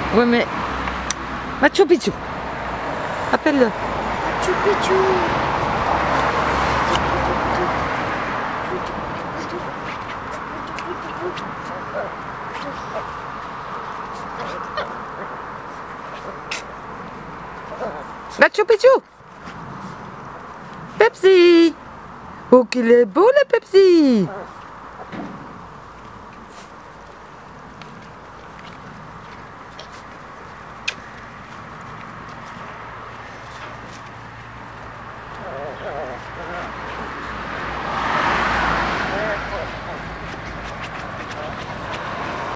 Ouais, mais... Machu Picchu. Appelle-le. Machu Picchu. Machu Picchu. Pepsi. Oh, qu'il est beau le Pepsi.